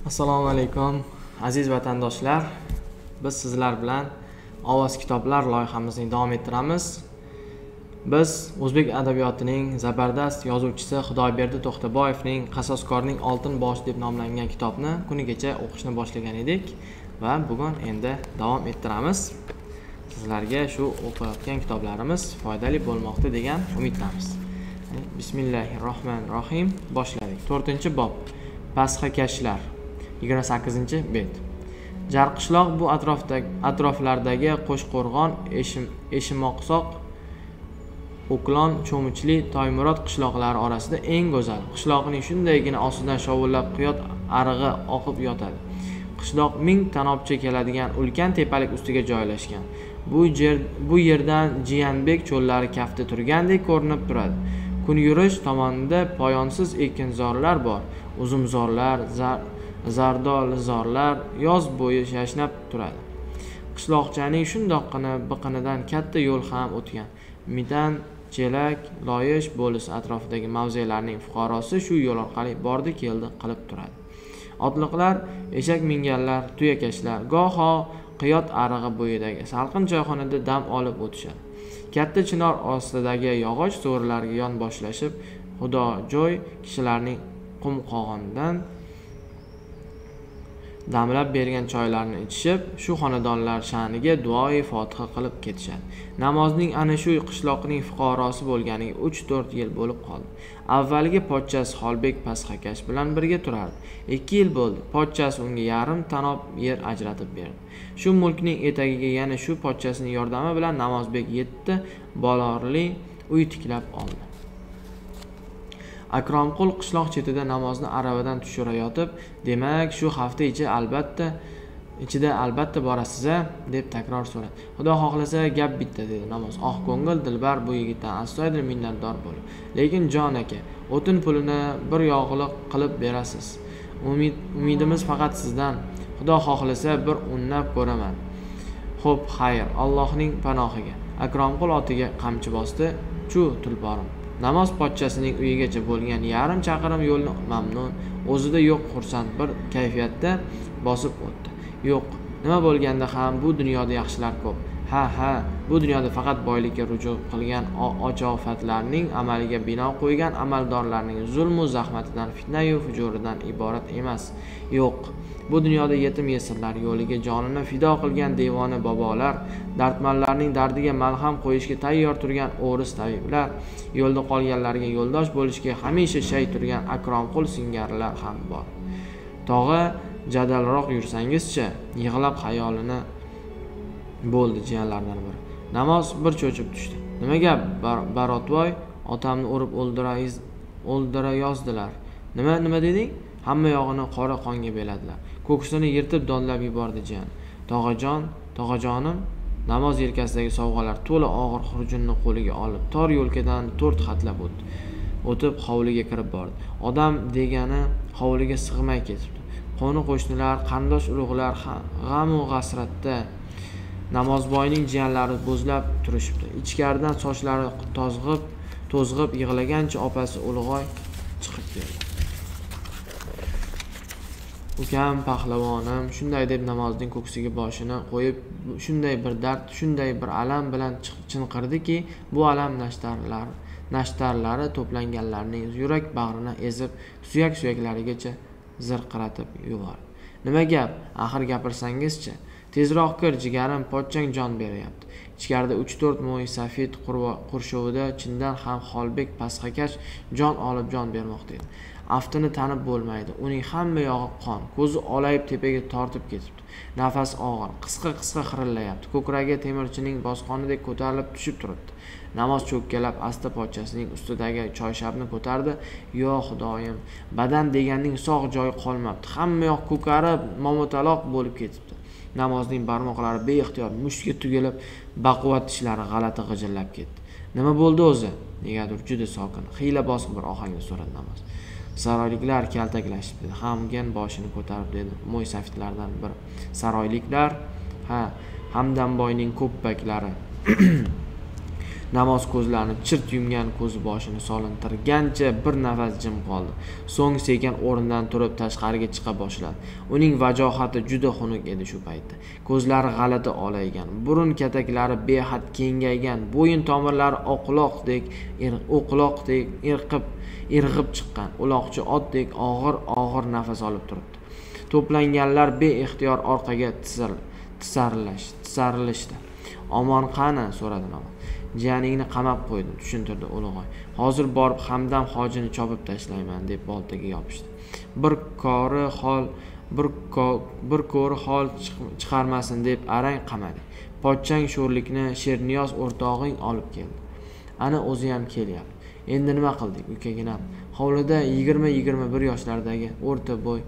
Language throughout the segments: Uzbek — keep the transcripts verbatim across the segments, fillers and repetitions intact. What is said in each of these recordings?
Assalomu alaykum aziz vatandoshlar. Biz sizlar bilan ovoz kitoblar loyihamizni davom ettiramiz. Biz o'zbek adabiyotining zabardast yozuvchisi Xudoyberdi To'xtaboyevning Qasoskorning oltin boshi deb nomlangan kitobni kunigacha o'qishni boshlagan edik va bugun endi davom ettiramiz. Sizlarga shu o'qiyotgan kitoblarimiz foydali bo'lmoqda degan umiddamiz. Bismillahirrohmanirrohim. Boshladik. to'rtinchi bob. Pasxakashlar. yigirma sakkizinchi bet. Jarqishloq bu atrofdagi atroflardagi Qo'shqo'rg'on, Eshimoqsoq, O'klon, Cho'michli, Toymurod qishloqlari orasida eng go'zal. Qishloqning shundaygina ostidan shovullab quyot arig'i oqib yotadi. Qishloq ming tanobcha keladigan ulkan tepalik ustiga joylashgan. Bu yer bu yerdan Jiyanbek cho'llari kafti turgandek ko'rinib turadi. Kun yurish tomonida poyonsiz ekinzorlar bor. Uzumzorlar, zar zardolzorlar yoz bo'yi yashnab turadi. Qishloqchaning shundoqqina biqinidan katta yo'l ham o'tgan. Midan, Chelak, Loyish bo'lisi atrofidagi mavzelarning fuqarosi shu yo'l orqali bordi keldi qilib turadi. Otliqlar, eshak minganlar, tuyakashlar goho qiyot arig'i bo'yidagi salqin choyxonada dam olib o'tishadi. Katta chinor ostidagi yog'och so'rilarga yon boshlashib, xudojo'y kishilarning qumqog'ondan damlab bergan choylarni ichishib, shu xonadonlar sha'niga duoi fotiha qilib ketishadi. Namozning ana shu qishloqning fuqarosi bo'lganiga uch to'rt yil bo'lib qoldi. Avvalgi pochchasi Xolbek Pasxakash bilan birga turardi. ikki yil bo'ldi. Pochchasi unga yarim tanob yer ajratib berdi. Shu mulkning etagiga yana shu pochchasining yordami bilan Namozbek yetti bolorli uy tiklab oldi. Akromqul qishloq chetida namozni aravadan tushirayotib, demak shu hafta ichi albatta ichida albatta borasiz-a deb takror so'radi. Xudo xohlasa gap bitta dedi Namoz. Oq ko'ngil dilbar bu yigitdan astoydil minnatdor bo'ldi. Lekin jon aka, o'tin pulini bir yog'liq qilib berasiz. Umid umidimiz faqat sizdan. Xudo xohlasa bir unnab ko'raman. Xo'p, xayr, Allohning panohiga. Akromqul otiga qamchi bosdi. Chu tulporim. Namoz pochchasining uyigacha bo'lgan yarim chaqirim yo'lni mamnun, o'zida yo'q xursand bir kayfiyatda bosib o'tdi. Yo'q, nima bo'lganda ham bu dunyoda yaxshilar ko'p. Ha, ha, bu dunyoda faqat boylikka ruju qilgan ochofatlarning amaliga bino qo'ygan amaldorlarning zulm-u zahmatidan, fitna-yu fujuridan iborat emas. Yo'q, bu dunyoda yetim yesirlar yo'liga jonini fido qilgan devona bobolar, dardmanlarning dardiga malham qo'yishga tayyor turgan o'ris tabiblar, yo'lda qolganlarga yo'ldosh bo'lishga hamisha shay turgan akromqul singarilar ham bor. Tog'a jadalroq yursangizcha, yig'lab xayolini bo'ldi jiyanlardan biri. Namoz bir cho'chib tushdi. Nima gap, Barotvoy, otamni urib o'ldirayiz, o'ldirayozdilar. Nima nima deding? Hamma yog'ini qora qonga beladilar. Ko'ksini yirtib dodlab yubordi jiyan. Tog'ajon, tog'ajonim, Namoz yelkasidagi sovg'alar to'la og'ir xurjunni qo'liga olib, tor yo'lkadan to'rt xatlab o'tdi. O'tib hovliga kirib bordi. Odam degani hovliga sig'may ketibdi. Qo'ni qo'shnilar, qarindosh urug'lar g'am va g'asratda Namozboyning jiyanlari bo'zlab turishibdi. Ichkaridan sochlari tozg'ib, to'zg'ib yig'lagancha opasi Ulg'oy chiqib keldi. Ukam pahlavonim, shunday deb Namozning ko'ksiga boshini qo'yib, shunday bir dard, shunday bir alam bilan chinqirdiki, bu alam nashtarlar, nashtarlari to'planganlarning yurak bag'rini ezib, suyak-suyaklarigacha zirqiratib yubordi. Nima gap? Axir gapirsangizchi. Tezroq kir, jigarim, pochchang jon beryapti. Ichkarida uch to'rt mo'y safid qurshovida chindan ham Xolbek Pasxakash jon olib jon bermoqda edi. Aftini tanib bo'lmaydi. Uning hamma yog'i qon, ko'zi olayib tepaga tortib ketibdi. Nafas og'ir, qisqa-qisqa xirillayapti. Ko'kragi temirchining bosqonidek ko'tarilib tushib turibdi. Namoz cho'kkalab asta pochchasining ustidagi choyshabni ko'tardi. Yo Xudoyim, badan deganning sog' joyi qolmabdi. Hamma yoq ko'karib, momotaloq bo'lib ketibdi. Namozning barmoqlari beixtiyor mushtga tugilib, baquvvat tishlari g'alati g'ijillab ketdi. Nima bo'ldi o'zi? Negadir juda sokin, xiyla bosiq bir ohangda so'radi Namoz. Saroyliklar kaltaklashib dedi. Hamgan boshini ko'tarib dedi. Mo'y safitlardan biri. Saroyliklar, ha, Hamdamboyning ko'ppaklari. Namoz ko'zlarini chirt yumgan, ko'zi boshini solintirgancha bir nafas jim qoldi. So'ng sekin o'rnidan turib tashqariga chiqa boshladi. Uning vajohati juda xunuk edi shu paytda. Ko'zlari g'alati olaygan, burun kataklari behad kengaygan, bo'yin tomirlari oqloqdek, o'qloqdek irqib, irg'ib chiqqan. Uloqchi otdek og'ir-og'ir nafas olib turibdi. To'planganlar beixtiyor orqaga tisarlashdi, tisarilishdi. "Omon qani?" so'radi namoz. "Jiyaningni qamab qo'ydim", tushuntirdi Ulug'oy. "Hozir borib Hamdam hojini chopib tashlayman", deb boltaga yopishdi. Bir kori hol bir bir ko'ri hol chiqarmasin deb arang qamadi. Pochchang sho'rlikni Sherniyoz o'rtog'ing olib keldi. Ana o'zi ham kelyapti. Endi nima qildik, ukaginam? Hovlida yigirma yigirma bir yoshlardagi o'rta bo'y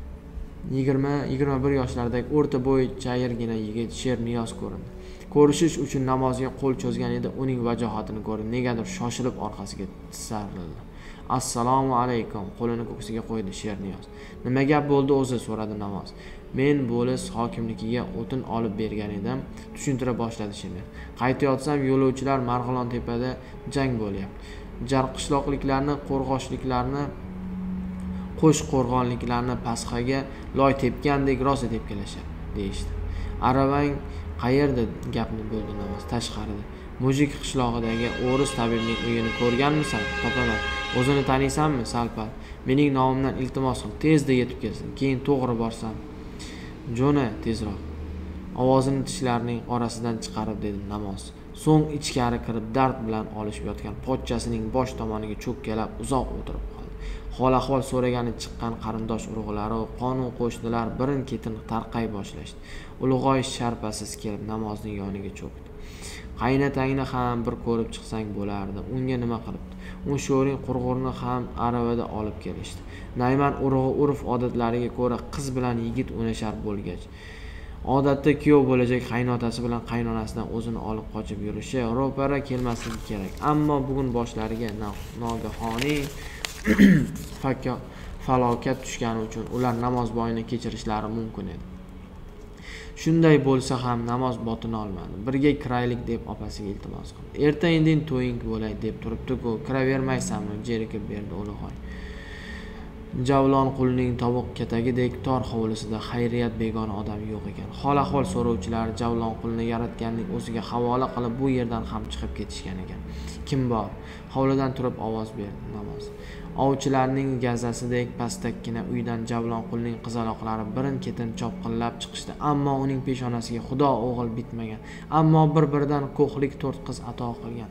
yigirma yigirma bir yoshlardagi o'rta bo'y chayirgina yigit Sherniyoz ko'rindi. Ko'rishish uchun namozga qo'l cho'zgan edi, uning vajohatini ko'rib negadir shoshilib orqasiga tisarildi. "Assalomu alaykum", qo'lini ko'ksiga qo'ydi Sherniyoz. "Nima gap bo'ldi o'zi?" so'radi namoz. "Men bo'lis hokimligiga o'tin olib bergan edim", tushuntira boshladi Sherniyoz. "Qaytayotsam yo'lovchilar Marg'ilon tepada jang bo'lyapti. Jarqishloqliklarni, qo'rg'oshliklarni, qo'sh qo'rg'onliklarni pasxaga loy tepgandek rosa tepkilashadi", deyishdi. "Aravang qayerda?" gapni bo'ldi namoz. "Tashqarida. Mujik qishlog'idagi o'ris tabibning uyini ko'rganmisan?" "Topaman. O'zini taniysanmi?" "Salpal. Mening nomimdan iltimos qil, tezda yetib kelsin. Keyin to'g'ri borsam." "Jo'na tezroq", ovozini tishlarining orasidan chiqarib dedi namoz. So'ng ichkari kirib dard bilan olishib yotgan pochchasining bosh tomoniga cho'kkalab uzoq o'tirib qoldi. Hol-ahvol so'ragani chiqqan qarindosh urug'lari, qonun qo'shnilar birin-ketin tarqay boshlashdi. Ulug'oy sharpasiz kelib namozning yoniga cho'kdi. "Qaynatangni ham bir ko'rib chiqsang bo'lardi. Unga nima qilibdi? U sho'ring qurg'urni ham aravada olib kelishdi. Nayman urug'i urf odatlariga ko'ra qiz bilan yigit o'ynashar bo'lgach, odatda kuyov bo'lajak qaynotasi bilan qaynonasidan o'zini olib qochib yurishi, ro'para kelmasligi kerak. Ammo bugun boshlariga nogahoniy falokat tushgani uchun ular namozboyni kechirishlari mumkin edi. Shunday bo'lsa ham namoz botina olmadi. "Birga kiraylik", deb opasiga iltimos qildi. "Erta-indin to'ying bo'lay deb turibdi-ku, kiravermaysanmi?" jerikib berdi Ulug'oy. Javlonqulning tovuq katagidek tor hovlisida Xayriyat begona odam yo'q ekan. Hol-ahvol so'rovchilar Javlonqulni yaratganning o'ziga havola qilib bu yerdan ham chiqib ketishgan ekan. "Kim bor?" hovlidan turib ovoz berdi namoz. Ovchilarning gazasidek pastakkina uydan Javlonqulning qizaloqlari birin-ketin chopqillab chiqishdi. Ammo uning peshonasiga Xudo o'g'il bitmagan. Ammo bir-biridan ko'hlik to'rt qiz ato qilgan.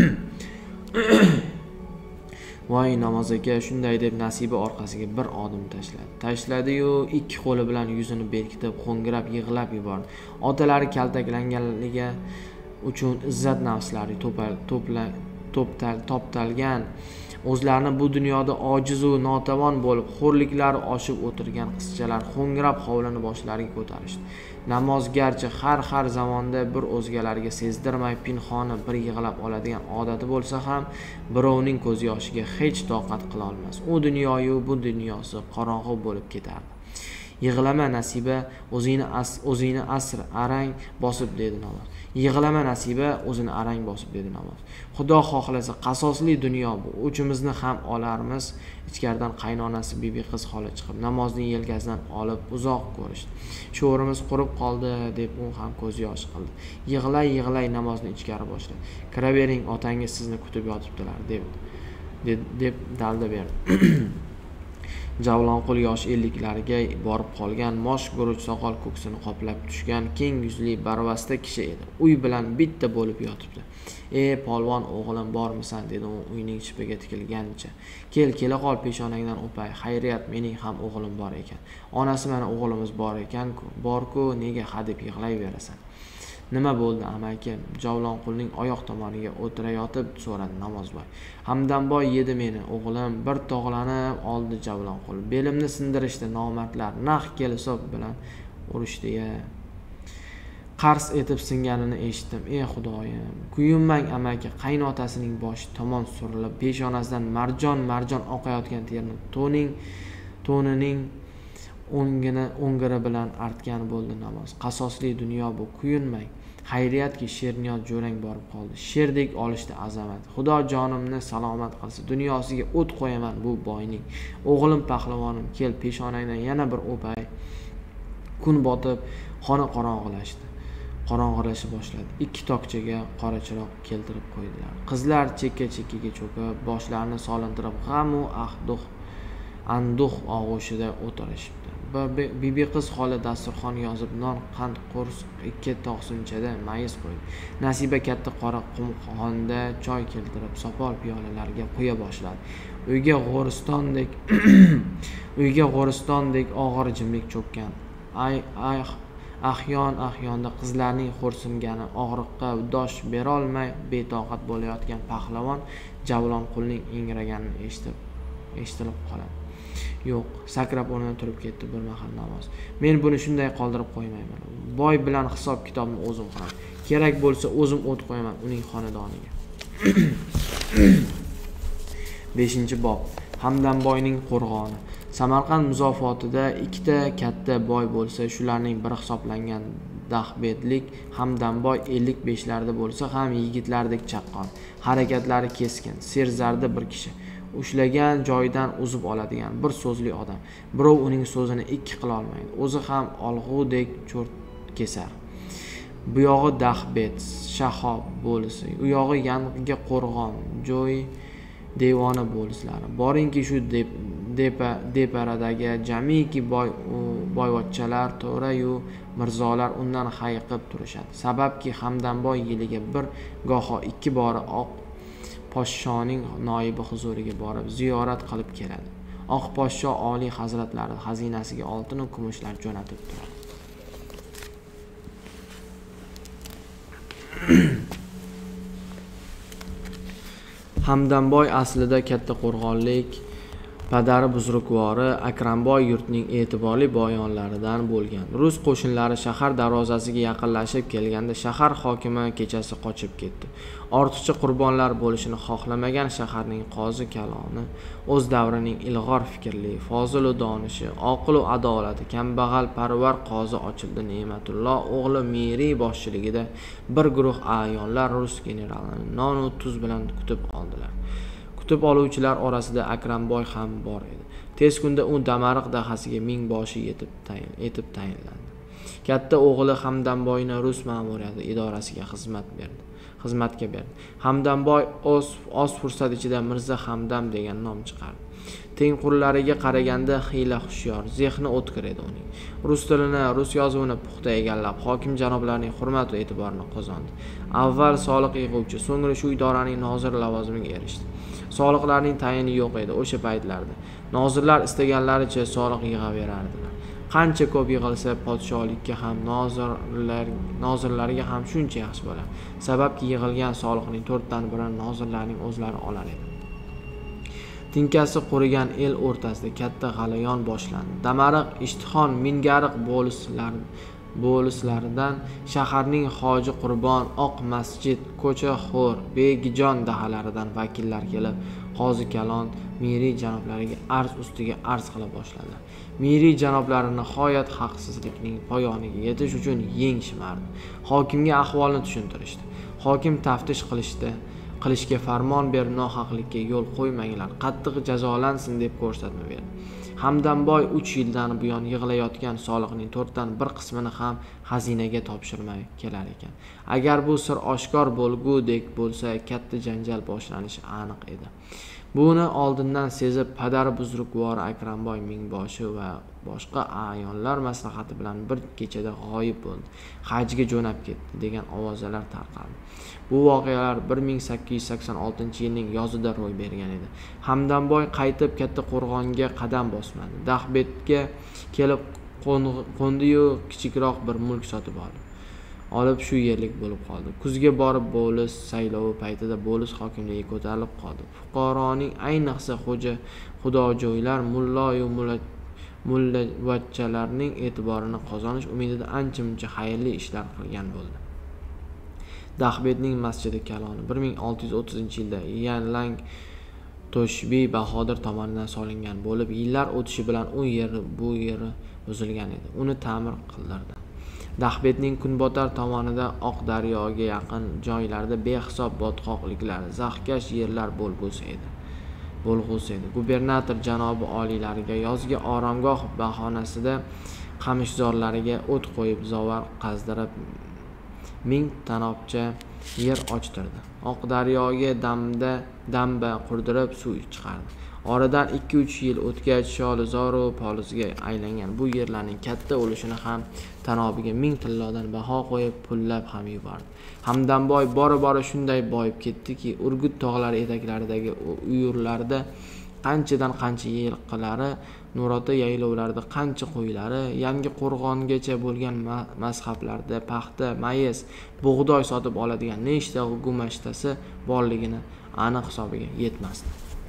"Voy namoz aka", shunday deb Nasiba orqasiga bir odim tashladi. Tashladi-yu, ikki qo'li bilan yuzini berkitib, xo'ngrab yig'lab yubordi. Otalari kaltaklanganligi uchun izzat nafslari to'pal to'pla to'ptal toptalgan, o'zlarini bu dunyoda ojiz va notavon bo'lib, xo'rliklari oshib o'tirgan qizchalar xo'ngrab hovlini boshlariga ko'tarishdi. Namoz garchi har har zamonda bir o'zgalarga sezdirmay pinhona bir yig'lab oladigan odati bo'lsa ham, birovning ko'z yoshiga hech toqat qila olmas. U dunyoyu bu dunyosi qorong'u bo'lib ketardi. "Yig'lama Nasiba, o'zingni as o'zingni asr arang bosib", dedi namoz. "Yig'lama Nasiba, o'zini arang bosib", dedi namoz. "Xudo xohlasa qasosli dunyo bu. Uchimizni ham olarmiz." Ichkaridan qaynonasi bibi qiz xola chiqib namozning yelkasidan olib uzoq ko'rishdi. "Sho'rimiz qurib qoldi", deb u ham ko'z yosh qildi. Yig'lay yig'lay namozni ichkari boshladi. "Kiravering, otangiz sizni kutib yotibdilar", deb deb dalda berdi. Javlonqul yosh elliklariga borib qolgan, mosh guruch soqol ko'ksini qoplab tushgan keng yuzli barvasta kishi edi. Uy bilan bitta bo'lib yotibdi. "Ey polvon o'g'lim, bormisan?" dedi u uyning chipiga tikilganicha. "Kel, kela qol, peshonangdan o'pay. Xayriyat, mening ham o'g'lim bor ekan." "Onasi mana o'g'limiz bor ekan-ku, bor-ku, nega hadeb yig'layverasan?" "Nima bo'ldi amaki?" Javlonqulning oyoq tomoniga o'tirayotib so'radi namozboy. "Hamdamboy yedi meni, o'g'lim", bir tog'lanib oldi Javlonqul. "Belimni sindirishdi nomardlar, naq kelsoq bilan urishdi-ya. Qars etib singanini eshitdim. Ey Xudoyim, kuyunmang amaki." Qaynotasining boshi tomon surilib, peshonasidan marjon-marjon oqayotgan terni to'ning to'nining o'ngini o'ngiri bilan artgan bo'ldi namoz. "Qasosli dunyo bu, kuyunmang. Xayriyatki Sherniyot jo'rang borib qoldi. Sherdek olishdi azamat. Xudo jonimni salomat qilsa, dunyosiga o't qo'yaman bu boyning. O'g'lim pahlivonim, kel peshonangdan yana bir o'pay. Kun botib, xona qorong'ilashdi. Qorong'ilashib boshladi. Ikki tokchaga qora chiroq keltirib qo'ydilar. Qizlar chekka-chekkaga cho'kib, boshlarini solintirib, g'am u ahduh anduh og'ushida o'tirishibdi. Bibi qiz xola dasturxon yozib, non, qand, qurs, ikki tog'simchada mayiz qo'ydi. Nasiba katta qora qumxonda choy keltirib, sopol piyolalarga quya boshladi. Uyga g'oristondek uyga g'oristondek og'ir jimlik cho'kkan. Ay ay ahyon ahyonda qizlarning xo'rsingani, og'riqqa dosh berolmay betoqat bo'layotgan pahlavon Javlonqulning ingraganini eshitib eshitilib qoladi. Yo'q, sakrab o'rnidan turib ketdi bir mahal namoz. Men buni shunday qoldirib qo'ymayman. Boy bilan hisob-kitobni o'zim quraman. Kerak bo'lsa o'zim o't qo'yaman uning xonadoniga. beshinchi bob. Hamdamboyning qo'rg'oni. Samarqand muzofotida ikkita katta boy bo'lsa, shularning biri hisoblangan Dahbedlik Hamdamboy ellik beshlarda bo'lsa ham yigitlardek chaqqon, harakatlari keskin, serzarda bir kishi. Ushlagan joyidan uzib oladigan bir so'zli odam. Birov uning so'zini ikki qila olmaydi. O'zi ham olg'udek cho'rt kesar. Bu yog'i Dahbed, Shahob bo'lisi, u yog'i yangiga qo'rg'on, joy devona bo'lislari. Boringki shu depa deparadagi jamiki boy boyvachchalar, to'ra-yu mirzolar undan hayiqib turishadi. Sababki Hamdamboy yiliga bir goho ikki bora oq podshoning noibi huzuriga borib ziyorat qilib keladi. Oq podsho oliy hazratlari xazinasiga oltin va kumushlar jo'natib turadi. Hamdamboy aslida katta qo'rg'onlik padari buzrukvori Akramboy yurtning e'tiborli boyonlaridan bo'lgan. Rus qo'shinlari shahar darvozasiga yaqinlashib kelganda shahar hokimi kechasi qochib ketdi. Ortiqcha qurbonlar bo'lishini xohlamagan shaharning qozi kaloni o'z davrining ilg'or fikrli, fozil va donishi, oqil va adolati, kambag'al parvar qozi ochildi Ne'matullo o'g'li Miri boshchiligida bir guruh ayonlar rus generalini non va tuz bilan kutib oldilar. Kutib oluvchilar orasida Akramboy ham bor edi. Tez kunda u Damariq dahasiga mingboshi yetib tayin etib tayinlandi. Katta o'g'li Hamdamboyni Rus ma'muriyati idorasiga xizmat berdi. Xizmatga berdi. Hamdamboy oz oz fursat ichida Mirza Hamdam degan nom chiqardi. Tengqurlariga qaraganda xiyla hushyor, zehni o'tkir edi uning. Rus tilini, rus yozuvini puxta egallab, hokim janoblarining hurmat va e'tiborini qozondi. Avval soliq yig'uvchi, so'ngra shu idoraning nozir lavozimiga erishdi. Soliqlarning tayini yo'q edi o'sha paytlarda. Nozirlar istaganlaricha soliq yig'averardilar. Qancha ko'p yig'ilsa podshohlikka ham, nozirlar nozirlarga ham shuncha yaxshi bo'ladi. Sababki yig'ilgan soliqning to'rtdan birini nozirlarning o'zlari olar edi. Tinkasi qurigan el o'rtasida katta g'alayon boshlandi. Damariq, Ishtixon, Mingariq bo'lislar bo'lislaridan shaharning Hoji Qurbon, Oq masjid, ko'cha xo'r, Begijon dahalaridan vakillar kelib, qozi kalon Miri janoblariga arz ustiga arz qila boshladilar. Miri janoblari nihoyat haqsizlikning poyoniga yetish uchun yeng shimardi. Hokimga ahvolni tushuntirishdi. Hokim taftish qilishdi. qilishga farmon berib nohaqlikka yo'l qo'ymanglar, qattiq jazolansin deb ko'rsatma berdi. Hamdamboy uch yildan buyon yig'ilayotgan soliqning to'rtdan bir qismini ham xazinaga topshirmay kelar ekan. Agar bu sir oshkor bo'lgudek bo'lsa, katta janjal boshlanishi aniq edi. Buni oldindan sezib, padar buzrukvor Akramboy mingboshi va boshqa ayonlar maslahati bilan bir kechada g'oyib bo'ldi. Hajga jo'nab ketdi degan ovozalar tarqaldi. Bu voqealar bir ming sakkiz yuz sakson oltinchi yilning yozida ro'y bergan edi. Hamdamboy qaytib katta qo'rg'onga qadam bosmadi. Dahbedga kelib qo'ndi-yu kichikroq bir mulk sotib oldi. Olib shu yerlik bo'lib qoldi. Kuzga borib bo'lis saylovi paytida bo'lis hokimligiga ko'tarilib qoldi. Fuqaroning ayniqsa xo'ja xudojoylar, mullo-yu mullavachchalarning e'tiborini qozonish umidida ancha-muncha xayrli ishlar qilgan bo'ldi. Dahbedning masjidi kaloni bir ming olti yuz o'ttizinchi yilda Yanlang Toshbi Bahodir tomonidan solingan bo'lib, yillar o'tishi bilan u yeri bu yeri buzilgan edi. Uni ta'mir qildirdi. Dahbetning kunbotar tomonida Oqdaryoga yaqin joylarda behisob botqoqliklar, zaxkash yerlar bo'lg'usi edi. Bo'lg'usi edi. Gubernator janobi oliylariga yozgi oromgoh bahonasida qamishzorlariga o't qo'yib, zovar qazdirib, ming tanobcha yer ochtirdi. Oqdaryoga damda damba qurdirib suv chiqardi. Oradan ikki uch yil o'tgach, Sholizoru polizga aylangan bu yerlarning katta ulushini ham tanobiga ming tillodan baho qo'yib, pullab ham yubordi. Hamdamboy bora-bora shunday boyib ketdiki, Urgut tog'lari etaklaridagi uyurlarda qanchadan qancha yilqilari, Nurota yaylovlarida qancha qo'ylari, yangi qo'rg'ongacha bo'lgan mazhablarda paxta, mayiz, bug'doy sotib oladigan nechta gumashtasi borligini aniq hisobiga yetmasdi.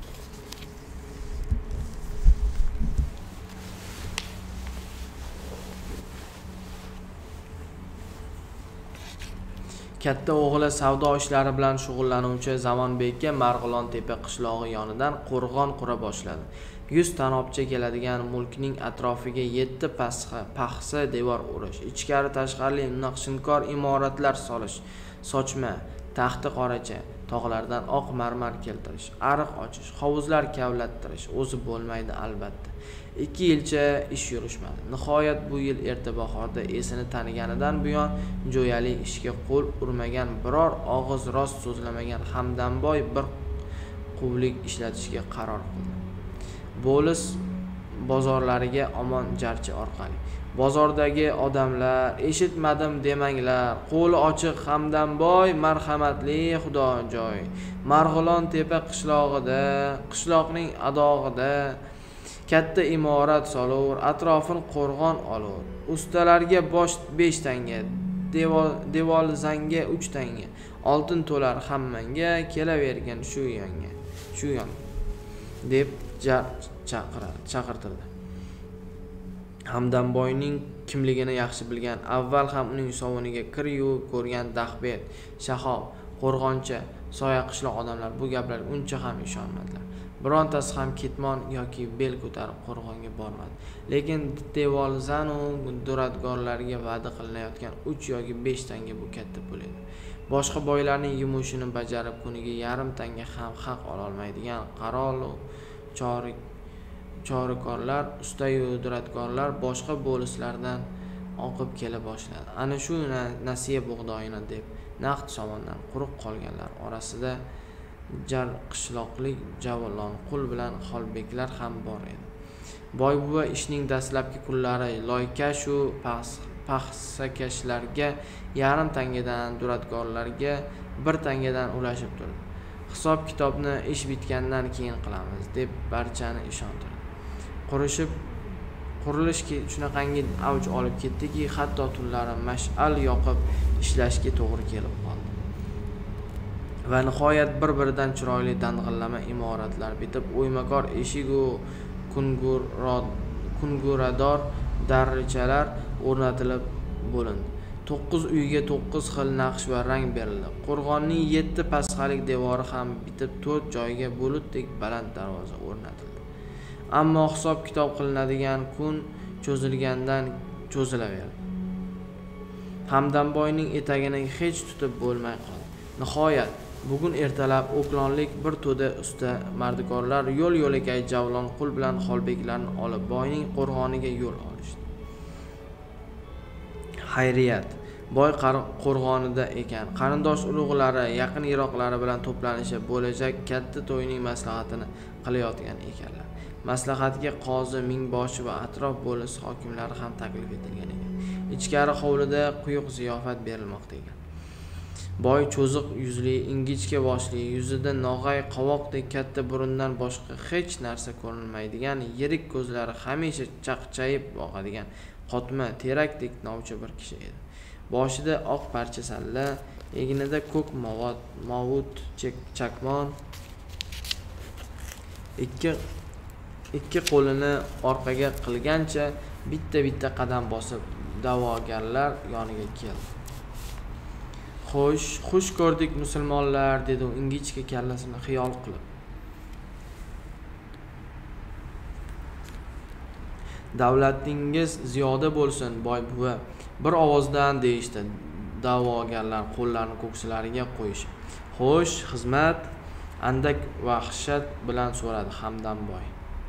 Katta o'g'li savdo ishlari bilan shug'ullanuvchi Zamonbekka Marg'ilon tepa qishlog'i yonidan qo'rg'on qura boshladi. yuz tanobcha keladigan mulkning atrofiga yetti paxsa devor urish, ichkari tashqari naqshinkor imoratlar solish, sochma, taxti qoracha, tog'lardan oq marmar keltirish, ariq ochish, hovuzlar kavlattirish o'zi bo'lmaydi albatta. ikki yilcha ish yurishmadi. Nihoyat bu yil erta bahorda esini taniganidan buyon jo'yali ishga qo'l urmagan, biror og'iz rost so'zlamagan Hamdamboy bir quvlik ishlatishga qaror qildi. Bo'lis bozorlariga omon jarchi orqali. Bozordagi odamlar, eshitmadim demanglar, qo'li ochiq Hamdamboy marhamatli xudojoy. Marg'ilon tepa qishlog'ida, qishloqning adog'ida katta imorat solur, atrofini qo'rg'on olur. Ustalarga bosh besh tanga, devol devolzanga uch tanga, oltin to'lar hammanga, kelavergan shu yonga, shu yon deb chaqirtirdi. Hamdamboyning kimligini yaxshi bilgan, avval ham uning sovuniga kir-yu ko'rgan Dahbet, Shahob, Qo'rg'oncha, Soya qishloq odamlar bu gaplarga uncha ham ishonmadilar. Birontasi ham ketmon yoki bel ko'tarib qo'rg'onga bormadi. Lekin devolzan u duradgorlarga va'da qilinayotgan uch yoki besh tanga bu katta pul edi. Boshqa boylarning yumushini bajarib kuniga yarim tanga ham haq ola olmaydigan qarolu chorik chorikorlar, ustayu duradgorlar boshqa bo'lislardan oqib kela boshladi. Ana shu nasiya bug'doyini deb naqd somondan quruq qolganlar orasida jar qishloqlik Javlon qul bilan Xolbeklar ham bor edi. Boy buva ishning dastlabki kunlari loykashu paxsakashlarga yarim tangadan, duradgorlarga bir tangadan ulashib turdi. Hisob kitobni ish bitgandan keyin qilamiz deb barchani ishontirdi. Qurishib qurilish shunaqangi avj olib ketdiki, hatto tunlari mash'al yoqib ishlashga to'g'ri kelib qoldi. Va nihoyat bir-biridan chiroyli dang'illama imoratlar bitib, o'ymakor eshik u kungurador darrichalar o'rnatilib bo'lindi. to'qqiz uyga to'qqiz xil naqsh va rang berildi. Qo'rg'onning yetti pasxalik devori ham bitib, to'rt joyga bulutdek baland darvoza o'rnatildi. Ammo hisob kitob qilinadigan kun cho'zilgandan cho'zilaverdi. Hamdamboyning etagini hech tutib bo'lmay qoldi. Nihoyat bugun ertalab O'klonlik bir to'da usta mardikorlar yo'l-yo'lakay Javlon qul bilan Xolbeklarni olib boyning qo'rg'oniga yo'l olishdi. Xayriyat, boy qo'rg'onida ekan. Qarindosh urug'lari, yaqin yiroqlari bilan to'planishish bo'lajak katta to'yning maslahatini qilayotgan ekanlar. Maslahatga qozi, mingboshi va atrof bo'lis hokimlari ham taklif etilgan ekan. Ichkari hovlida quyuq ziyofat berilmoqda ekan. Boy cho'ziq yuzli, ingichka boshli, yuzida nog'ay qovoqdek katta burundan boshqa hech narsa ko'rinmaydigan, yirik ko'zlari hamisha chaqchayib boqadigan, qotma, terakdek novcha bir kishi edi. Boshida oq parcha salla, egnida ko'k movot, movut chakmon, ikki ikki qo'lini orqaga qilgancha bitta-bitta qadam bosib da'vogarlar yoniga keldi. Xo'sh, xush ko'rdik musulmonlar, dedi u ingichka kallasini xiyol qilib. Davlatingiz ziyoda bo'lsin, boy buva. bir ovozdan deyishdi da'vogarlar qo'llarini ko'ksilariga qo'yishib. Xo'sh, xizmat, andak vahshat bilan so'radi Hamdamboy.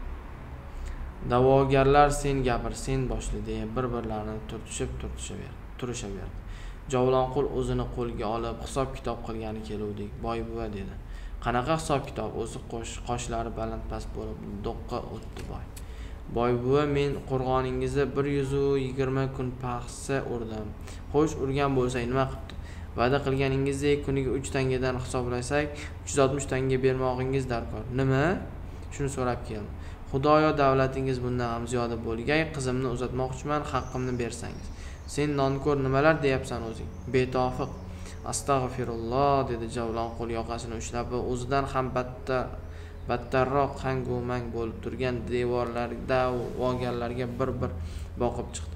Da'vogarlar sen gapir, sen boshla deya bir-birlarini turtishib turishaverdi. Javlonqul o'zini qo'lga olib hisob kitob qilgani keluvdik. Boy buva dedi. Qanaqa hisob kitob? O'zi qoshlari baland-past bo'lib do'qqa o'tdi boy. Boy buva, men qo'rg'oningizda bir yuz yigirma kun paxsa urdim. Xo'sh, urgan bo'lsang nima qilibdi? Va'da qilganingizdek kuniga uch tangadan hisoblasak, uch yuz oltmish tanga bermog'ingiz darkor. Nima? Shuni so'rab keldim. Xudoyo davlatingiz bundan ham ziyoda bo'lgay, qizimni uzatmoqchiman, haqqimni bersangiz. Sen nonko'r nimalar deyapsan o'zing? Betofiq. Astag'firulloh dedi Javlonqul yoqasini ushlab, o'zidan ham battar battarroq qangu-mang bo'lib turgan devorlarda da'vogarlarga bir-bir boqib chiqdi.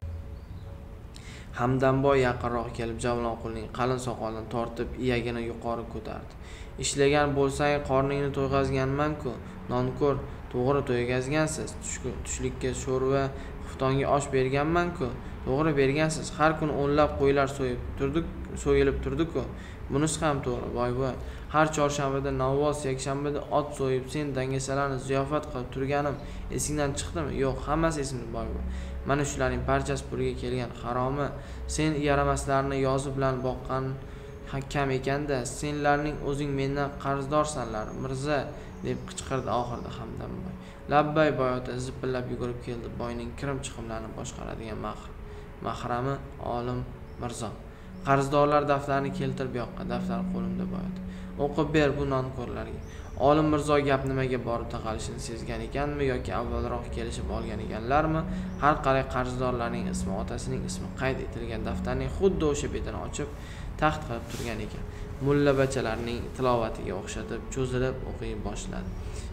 Hamdamboy yaqinroq kelib Javlonqulning qalin soqolini tortib, iyagini yuqori ko'tardi. Ishlagan bo'lsang, qorningni to'yg'azganman-ku, nonko'r, to'g'ri to'ygazgansiz. Tushlikka sho'rva, xuftonga osh berganman-ku, to'g'ri bergansiz. Har kuni o'nlab qo'ylar so'yib turdik, so'yilib turdi-ku. Bunisi ham to'g'ri, boy buva. Har chorshanbada novvoz, yakshanbada ot so'yib, sen dangasalarni ziyofat qilib turganim esingdan chiqdimi? Yo'q, hammasi esimda, boy buva. Mana shularning barchasi pulga kelgan haromi. Sen yaramaslarni yozi bilan boqqan kam ekanda, senlarning o'zing mendan qarzdorsanlar, mirza, deb qichqirdi oxirida Hamdamboy. Labbay boy ota zipillab yugurib keldi. Boyning kirim-chiqimlarini boshqaradigan mahrami Olim Mirzo. Qarzdorlar daftarini keltirib yoqqa, daftar qo'limda boy ota. O'qib ber bu nonko'rlarga. Olim Mirzo gap nimaga borib taqalishini sezgan ekanmi yoki avvalroq kelishib olgan ekanlarmi? Har qalay qarzdorlarning ismi, otasining ismi qayd etilgan daftarning xuddi o'sha betini ochib, taxt qilib turgan ekan. Mulla bachalarning tilovatiga o'xshatib, cho'zilib o'qiy boshladi.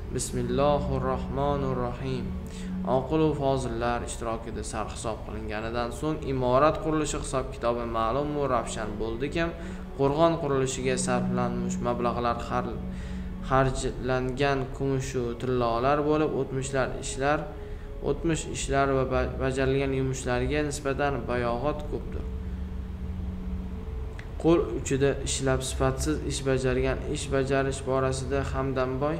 Bismillahirrohmanirrohim. Oqil va fozillar ishtirokida sarhisob qilinganidan so'ng imorat qurilishi hisob kitobi ma'lum va ravshan bo'ldiki, qo'rg'on qurilishiga sarflanmish mablag'lar xarjlangan kumush va tillolar bo'lib, o'tmishlar ishlar, o'tmish ishlar va bajarilgan yumushlarga nisbatan bayog'ot ko'pdir. Qo'l uchida ishlab sifatsiz ish bajargan ish bajarish borasida Hamdamboy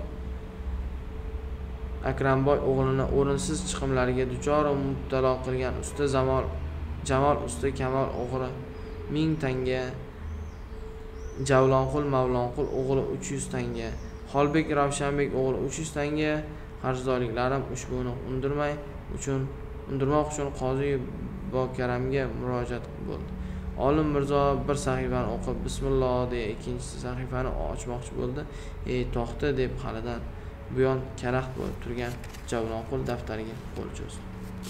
Akramboy o'g'lini o'rinsiz chiqimlarga duchor va mubtalo qilgan usta Zamol Jamol usta Kamol o'g'ri ming tanga, Javlonqul Mavlonqul o'g'li uch yuz tanga, Xolbek Ravshanbek o'g'li uch yuz tanga qarzdorliklarim ushbuni undirmay uchun undirmoq uchun qozi Bokaramga murojaat bo'ldi. Olim Mirzo bir sahifani o'qib, bismillah deya ikkinchi sahifani ochmoqchi bo'ldi. "Ey, to'xta" deb halidan buyon karaxt bo'lib turgan Javlonqul daftariga qo'l cho'zdi.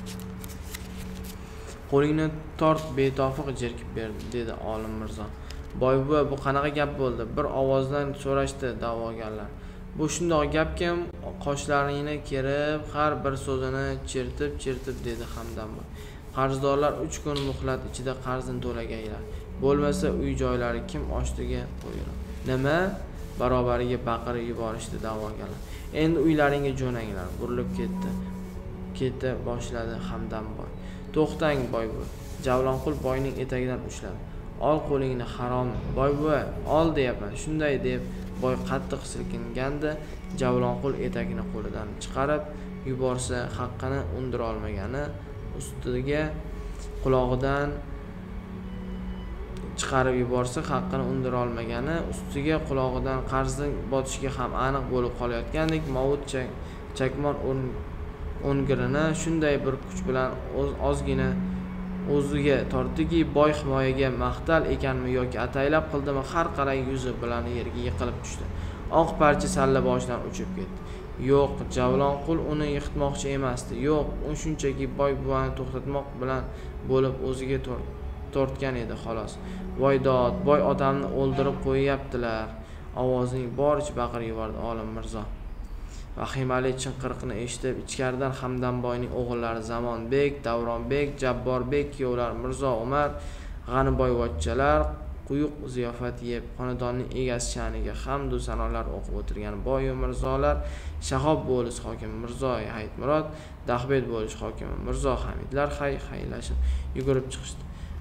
"Qo'lingni tort, betofiq jerkib ber" dedi Olim Mirzo. "Boy buva, bu qanaqa gap bo'ldi?" bir ovozdan so'rashdi da'vogarlar. "Bu shundoq gapkim, qoshlarini kerib, har bir so'zini chertib-chertib" dedi Hamdamboy. "Qarzdorlar uch kun muhlat ichida qarzini to'lagaylar. Bo'lmasa uy-joylari kim ostiga qo'yiladi." "Nima?" barobariga baqirib yuborishdi da'vogarlar. "Endi uylaringga jo'nanglar", burilib ketdi. Keta boshladi Hamdamboy. "To'xtang, boy buva." Javlonqul boyning etagidan ushladi. "Ol qo'lingni, harom, boy buva, ol deyapman." Shunday deb boy qattiq silkinganda, Javlonqul etakni qo'lidan chiqarib yuborsa, haqqini undira olmagani ustiga qulog'idan chiqarib yuborsa, haqqini undira olmagani ustiga qulog'idan qarzni botishiga ham aniq bo'lib qolayotgandek movut chakmon o'ngirini shunday bir kuch bilan ozgina o'ziga tortdiki, boy himoyaga mahtal ekanmi yoki ataylab qildimi, har qalay yuzi bilan yerga yiqilib tushdi. Oq parcha salla boshidan uchib ketdi. Yo'q, Javlonqul uni yiqitmoqchi emasdi. Yo'q, u shunchaki boy buvani to'xtatmoq bilan bo'lib o'ziga tortgan edi, xolos. "Voy dod, boy otamni o'ldirib qo'yaptilar", ovozining boricha baqirib yubordi Olim Mirzo. Vahimali chinqiriqni eshitib, ichkaridan Hamdamboyning o'g'illari Zamonbek, Davronbek, Jabborbek kuyovlar Mirzo Umar, G'aniboyvachchalar quyuq ziyofat yeb, xonadonning egasi sha'niga hamd va sanolar o'qib o'tirgan boy va mirzolar, Shahob bo'lis hokimi Mirzo Hayitmurod, Dahbed bo'lish hokimi Mirzo Hamidlar hay-haylashib yugurib chiqishdi.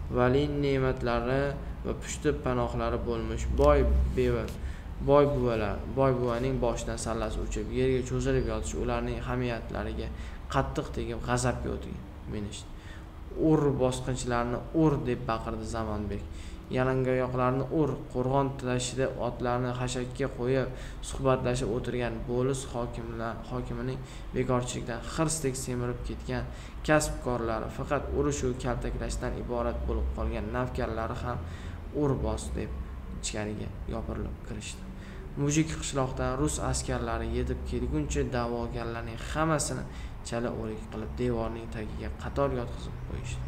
vali ne'matlari va pushti panohlari bo'lmish boy beva boy buvalar boy buvaning boshidan sallasi uchib yerga cho'zilib yotish ularning hamiyatlariga qattiq tegib g'azabga minishdi. Ur bosqinchilarni ur deb baqirdi Zamonbek. Yalangoyoqlarni ur, qo'rg'on tashida otlarni xashakka qo'yib suhbatlashib o'tirgan Bo'lis hokimlar hokimining bekorchilikdan xirsdek semirib ketgan kasbkorlari faqat urush va kaltaklashdan iborat bo'lib qolgan navkarlari ham ur bos deb ichkariga yopirilib kirishdi. Mujik qishloqdan rus askarlari yetib kelguncha da'vogarlarning hammasini chala o'rik qilib devorning tagiga qator yotqizib qo'yishdi.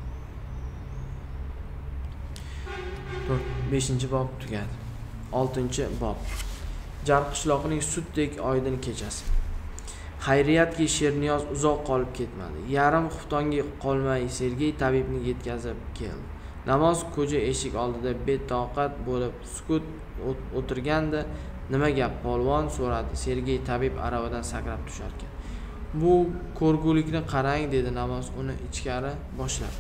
beshinchi bob tugadi. oltinchi bob. Jar qishloqining sutdek oydin kechasi. Xayriyatki Sherniyoz uzoq qolib ketmadi. Yarim xuftonga qolmay Sergey tabibni yetkazib keldi. Namoz ko'cha eshik oldida betoqat bo'lib sukut o'tirganda, "Nima gap, polvon?" so'radi. Sergey tabib aravadan sakrab tushar ekan. "Bu ko'rgulikni qarang", dedi Namoz uni ichkari boshlab.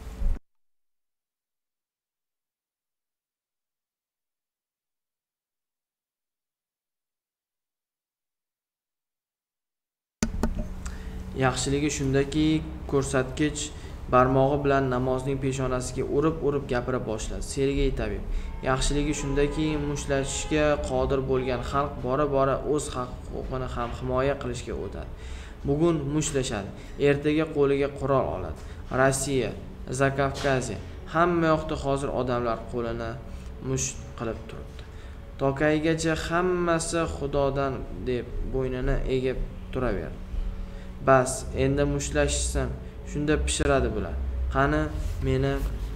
Yaxshiligi shundaki, ko'rsatkich barmog'i bilan Namozning peshonasiga urib-urib gapira boshladi. Sergey tabib: "Yaxshiligi shundaki, mushlashishga qodir bo'lgan xalq bora-bora o'z haq-huquqini ham himoya qilishga o'tadi. Bugun mushlashadi, ertaga qo'liga qurol oladi. Rossiya, Zakavkaziya, hamma yoqda hozir odamlar qo'lini musht qilib turibdi. Tokaygacha hammasi Xudodan deb bo'ynini egib turaverdi. Bas, endi mushlashsin, shunda pishiradi bular. Qani meni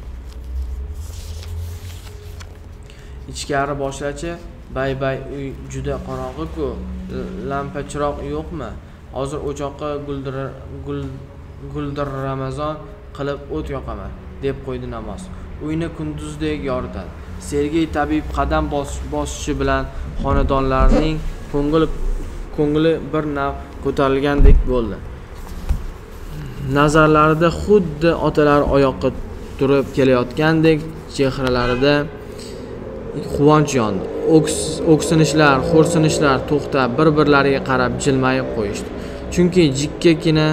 ichkari boshlachi, bay-bay, uy juda qorong'i-ku, lampa chiroq yo'qmi? Hozir o'choqqa guldir guldir Ramazon qilib o't yoqaman", deb qo'ydi Namoz. Uyni kunduzdek yoritadi. Sergey tabib qadam bosishi bilan xonadonlarning ko'ngli ko'ngli bir nav ko'tarilgandek bo'ldi. Nazarlarida xuddi otalar oyoqqa turib kelayotgandek chehralarida quvonch yondi. O'ksinishlar, xo'rsinishlar to'xtab, bir-birlariga qarab jilmayib qo'yishdi. Chunki jikkagina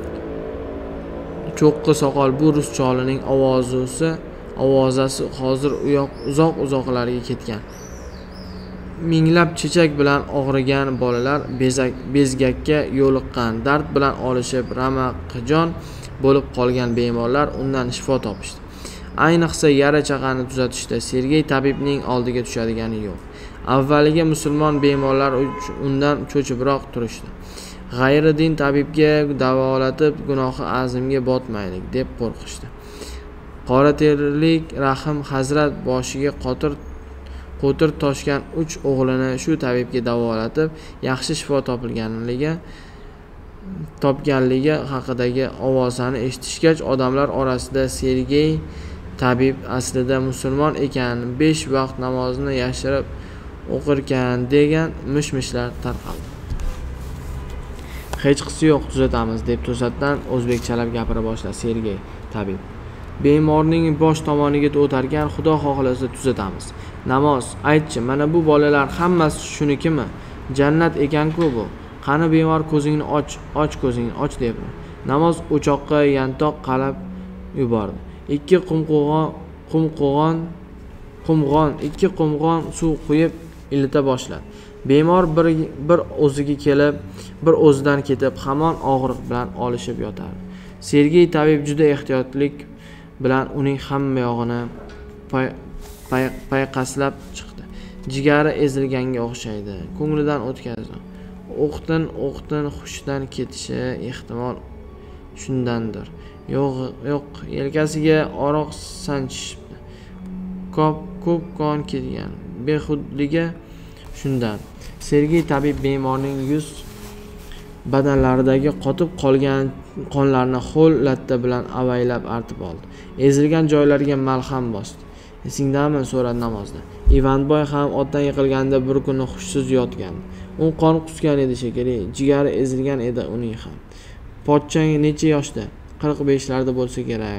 cho'qqi soqol bu rus cholining ovozasi, ovozasi hozir uyoq uzoq-uzoqlarga ketgan. Minglab chechak bilan og'rigan bolalar bezak bezgakka yo'liqqan, dard bilan olishib ramaqjon bo'lib qolgan bemorlar undan shifo topishdi. Ayniqsa yara chaqani tuzatishda Sergey tabibning oldiga tushadigani yo'q. Avvaliga musulmon bemorlar undan cho'chibroq turishdi. G'ayridin tabibga davolatib gunohi azimga botmaylik deb qo'rqishdi. Qora terlik Rahim Hazrat boshiga qotir qo'tir toshgan uch o'g'lini shu tabibga davolatib, yaxshi shifo topilganligi topganligi haqidagi ovozani eshitishgach, odamlar orasida Sergey tabib aslida musulmon ekan, besh vaqt namozni yashirib o'qirkan degan mish-mishlar tarqaldi. "Hech qisi yo'q, tuzatamiz", deb to'satdan o'zbekchalab gapira boshladi Sergey tabib. "Bemorning bosh tomoniga o'targan, Xudo xohlasa tuzatamiz. Namoz, aytchi, mana bu bolalar hammasi shunikimi? Jannat ekan-ku bu. Qani bemor, ko'zingni och, och ko'zingni och", debdi. Namoz o'choqqa yantoq qalab yubordi. Ikki qumqo'g'on qumqo'g'on qumg'on ikki qumg'on suv quyib ilita boshladi. Bemor bir bir o'ziga kelib, bir o'zidan ketib, hamon og'riq bilan olishib yotardi. Sergey tabib juda ehtiyotlik bilan uning hamma yog'ini payqaslab chiqdi. Jigari ezilganga o'xshaydi. Ko'nglidan o'tkazdi. O'qtin o'qtin hushdan ketishi ehtimol shundandir. Yo'q, yo'q, yelkasiga oroq sanchishibdi. Ko'p ko'p qon ketgan. Behudligi shundan. Sergey tabib bemorning yuz badanlaridagi qotib qolgan qonlarni ho'l latta bilan avaylab artib oldi. Ezilgan joylariga malham bosdi. "Esingdami?" so'radi Namozdan. Ivanboy ham otdan yiqilganda bir kuni hushsiz yotgan. U qon qusgan edi shekilli, jigari ezilgan edi uning ham. "Pochchang necha yoshda?" qirq besh larda bo'lsa kerak.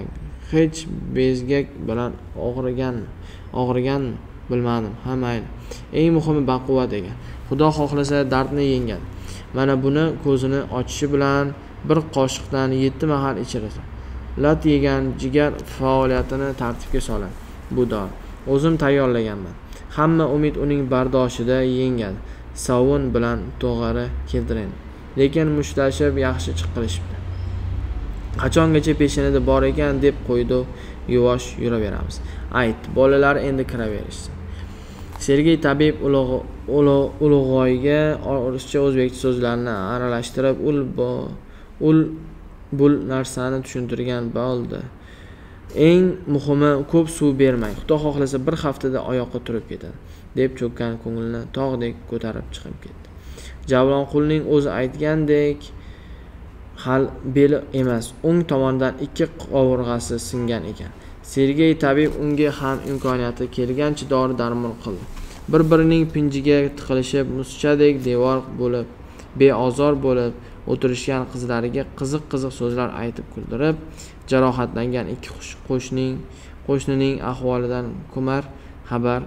hech bezgak bilan og'riganmi og'riganmi bilmadim. Ha mayli. Eng muhimi baquvvat ekan. Xudo xohlasa dardni yengadi. Mana buni ko'zini ochishi bilan bir qoshiqdan yetti mahal ichirasiz. Lat yegan jigar faoliyatini tartibga soladi. Bu dori o'zim tayyorlaganman. Hamma umid uning bardoshida yengadi. Sovun bilan to'g'ri keltiring. Lekin mushtlashib yaxshi chiqilishibdi. Qachongacha peshinada bor ekan deb qo'ydi, yuvosh yuraveramiz. Ayt, bolalar endi kiraverishsin. Sergey tabib ulug'oyga ruscha o'zbekcha so'zlarni aralashtirib ul ul bul narsani tushuntirgan bo'ldi. Eng muhimi ko'p suv bermang. Xudo xohlasa bir haftada oyoqqa turib ketadi, deb cho'kkan ko'ngilni tog'dek ko'tarib chiqib ketdi. Javlonqulning o'zi aytgandek, hal beli emas, o'ng tomondan ikki qovurg'asi singan ekan. Sergey tabib unga ham imkoniyati kelgancha dori darmon qildi. Bir-birining pinjiga tiqilishib, muschadek devor bo'lib, beozor bo'lib o'tirishgan qizlariga qiziq-qiziq so'zlar aytib kuldirib, jarohatlangan ikki qo'shning qo'shnining ahvolidan kumar xabar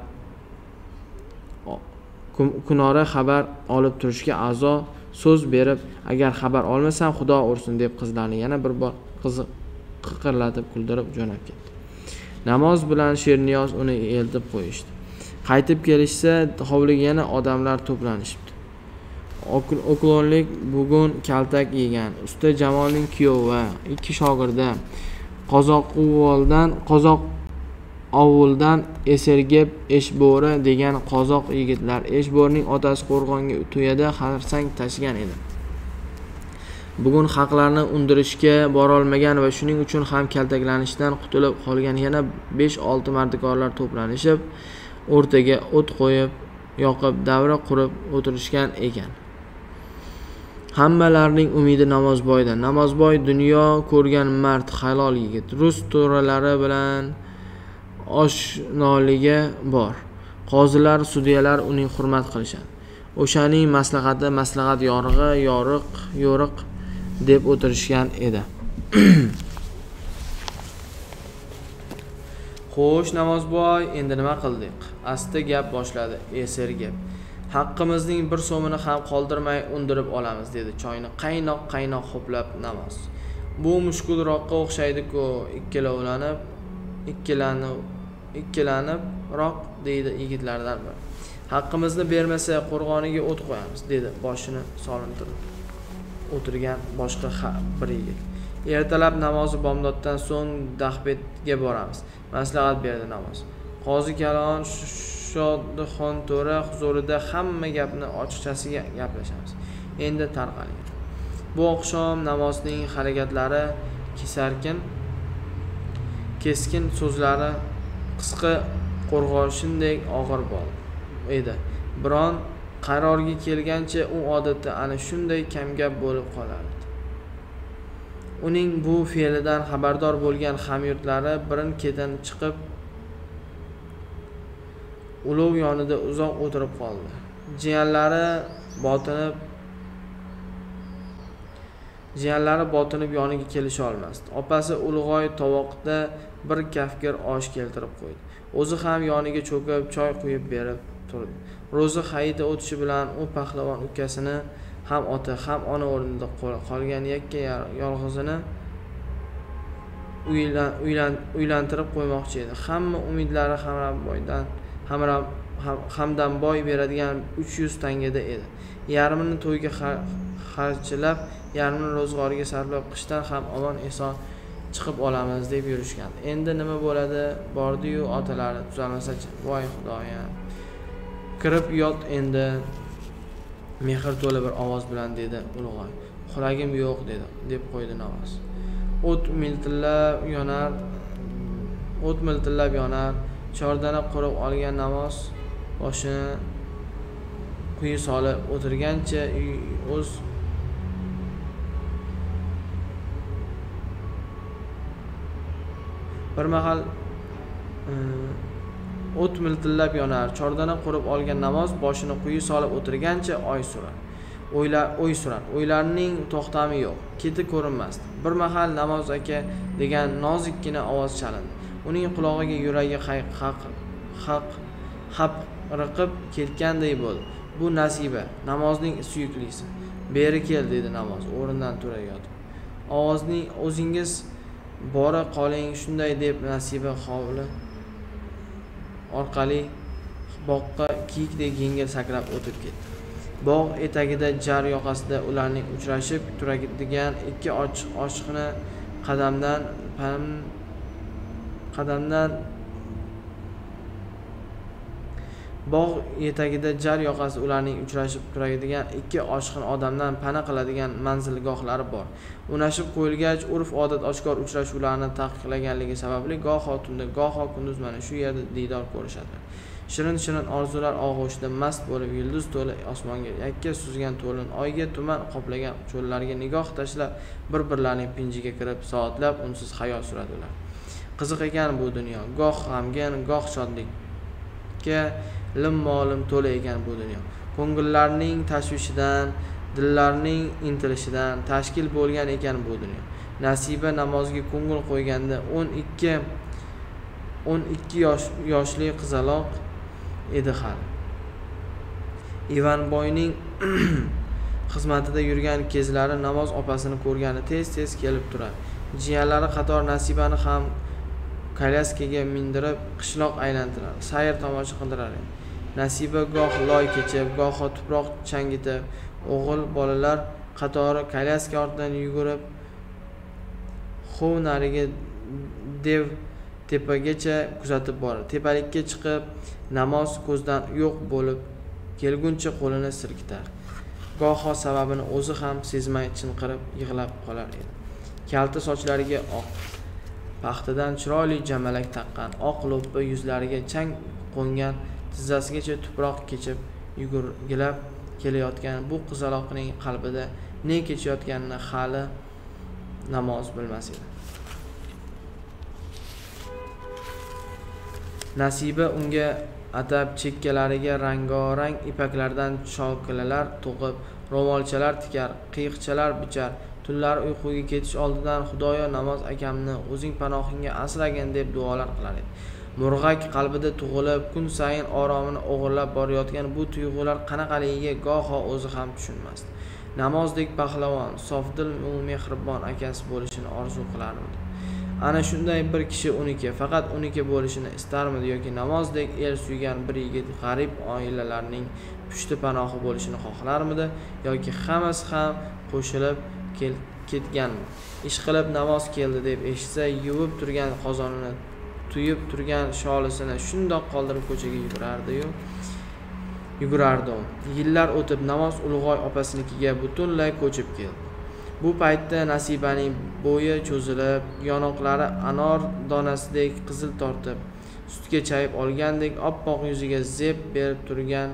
kunora xabar olib turishga a'zo so'z berib, agar xabar olmasam xudo ursin deb qizlarni yana bir bor qiziq qiqirlatib kuldirib jo'nab ketdi. Namoz bilan Sherniyoz uni eltib qo'yishdi. Qaytib kelishsa, hovliga yana odamlar to'planishibdi. Oklonlik bugun kaltak yegan. Usta Jamolning kuyovi, ikki shogirdi, Qozoqovuldan qozoq ovuldan Esergeb Eshbo'ri degan qozoq yigitlar. Eshbo'rning otasi qo'rg'onga to'yada xarsang tashigan edi. Bugun haqlarni undirishga borolmagan va shuning uchun ham kaltaklanishdan qutulib qolgan yana besh olti mardikorlar to'planishib, o'rtaga o't qo'yib, yoqib, davra qurib o'tirishgan ekan. Hammalarning umidi Namozboyda. Namozboy dunyo ko'rgan mard, halol yigit. Rus to'ralari bilan oshnoligi bor. Qozilar, sudyalar uning hurmat qilishadi. O'shaning maslahati maslahat yorig'i, yoriq, yo'riq deb o'tirishgan edi. Xo'sh, Namozboy, endi nima qildik? Asta gap boshladi Esergeb. Haqqimizning bir so'mini ham qoldirmay undirib olamiz, dedi choyni qaynoq-qaynoq ho'plab Namoz. Bu mushkulroqqa o'xshaydi-ku, ikkilovlanib, ikkilanib, ikkilanibroq deydi yigitlardan biri. Haqqimizni bermasa qo'rg'oniga o't qo'yamiz, dedi boshini solintirib o'tirgan boshqa bir yigit. Ertalab namozi bomdoddan so'ng Dahbetga boramiz, maslahat berdi Namoz. Qozi Kalon Shodixon to'ra huzurida hamma gapni ochiqchasiga gaplashamiz. Endi tarqaling. Bu oqshom Namozning harakatlari kesarkin, keskin so'zlari qisqa qo'rg'oshinday og'ir bo'ldi edi. Biron qarorga kelgancha u odatda ana shunday kamgap bo'lib qolardi. Uning bu fe'lidan xabardor bo'lgan hamyurtlari birin-ketin chiqib ulov yonida uzoq o'tirib qoldi. Jiyanlari botinib Jiyanlari botinib yoniga kelisha olmasdi. Opasi Ulug'oy tovoqda bir kafgir osh keltirib qo'ydi. O'zi ham yoniga cho'kib choy quyib berib turdi. Ro'za hayiti o'tishi bilan u pahlavon ukasini ham ota, ham ona o'rnida qolgan yakka yolg'izini uylan uylan uylantirib qo'ymoqchi edi. Hamma umidlari Hamramboydan Hamram Hamdamboy beradigan uch yuz tangada edi. Yarmini to'yga xarjlab, yarmini ro'zg'origa sarflab qishdan ham omon eson chiqib olamiz deb yurishgan. Endi nima bo'ladi? Bordi-yu otalari tuzalmasa-chi. Voy xudoyim. Kirib yot endi, mehr to'la bir ovoz bilan dedi Ulug'oy. Xulagim yo'q dedi, deb qo'ydi Namoz. O't miltillab yonar, o't miltillab yonar. Chordana qurib olgan Namoz boshini quyi solib o'tirgancha o'z bir mahal o't miltillab yonar. Chordana qurib olgan Namoz boshini quyi solib o'tirgancha oy surar. o'ylar o'y surar. O'ylarining to'xtami yo'q, keti ko'rinmasdi. Bir mahal Namoz aka degan nozikkina ovoz chalindi. Uning qulog'iga yuragi haq haq hapiriqib ketganday bo'ldi. Bu Nasiba, Namozning suyuklisi. Beri kel, dedi Namoz o'rnidan tura yotib. Ovozning o'zingiz bora qoling shunday deb Nasiba hovli orqali boqqa kiyikdek yengil sakrab o'tib ketdi. Bog' etagida jar yoqasida ularning uchrashib turadigan ikki oshiqni qadamdan qadamdan bog' etagida jar yoqasida ularning uchrashib turadigan ikki oshiqni odamdan pana qiladigan manzilgohlari bor. Unashib qo'yilgach, urf-odat oshkor uchrashuvlarni taqiqlaganligi sababli goho tunda, goho kunduz mana shu yerda diydor ko'rishadi. Shirin-shirin orzular og'ushida mast bo'lib, yulduz to'la osmonga yakka suzgan to'lin oyga, tuman qoplagan cho'llarga nigoh tashlab, bir-birlarining pinjiga kirib, soatlab unsiz hayot suradilar. Qiziq ekan bu dunyo, goh g'amgin, goh shodlikka lim-molim to'la ekan bu dunyo. Ko'ngillarning tashvishidan, dillarning intilishidan tashkil bo'lgan ekan bu dunyo. Nasiba Namozga ko'ngil qo'yganda o'n ikki o'n ikki yosh yoshli qizaloq edi hali. Ivanboyning xizmatida yurgan kezlari Namoz opasini ko'rgani tez-tez kelib turadi. Jiyanlari qator Nasibani ham kolyaskaga mindirib qishloq aylantirar, sayr tomosha qildirar edi. Nasiba goh loy kechib, goho tuproq changitib, o'g'il bolalar qatori kolyaska ortidan yugurib, xov nariga dev tepagacha kuzatib boradi. Tepalikka chiqib, Namoz ko'zdan yo'q bo'lib kelguncha qo'lini silkitar. Goho sababini o'zi ham sezmay chinqirib yig'lab qolar edi. Kalta sochlariga oq paxtadan chiroyli jamalak taqqan, oq lo'ppi yuzlariga chang qo'ngan, tizzasigacha tuproq kechib yugurgilab kelayotgan bu qizaloqning qalbida ne kechayotganini hali Namoz bilmas edi. Nasiba unga atab chekkalariga rangorang ipaklardan shokilalar to'qib, ro'molchalar tikar, qiyiqchalar bichar. Tunlar uyquga ketish oldidan Xudoyo Namoz akamni o'zing panohingga asragin deb duolar qilar edi. Murg'ak qalbida tug'ilib, kun sayin oromini o'g'irlab borayotgan bu tuyg'ular qanaqaligiga goho o'zi ham tushunmasdi. Namozdek pahlavon, sofdil va mehribon akasi bo'lishini orzu qilardi. Ana shunday bir kishi uniki, faqat uniki bo'lishini istarmidi yoki Namozdek el suygan bir yigit g'arib oilalarning pushti panohi bo'lishini xohlarmidi yoki hammasi ham qo'shilib ketganmi? Ish qilib Namoz keldi deb eshitsa, yuvib turgan qozonini, tuyib turgan sholisini shundoq qoldirib ko'chaga yugurardi-yu, yugurardi. Yillar o'tib Namoz Ulug'oy opasinikiga butunlay ko'chib keldi. Bu paytda Nasibaning bo'yi cho'zilib, yonoqlari anor donasidek qizil tortib, sutga chayib olgandek oppoq yuziga zeb berib turgan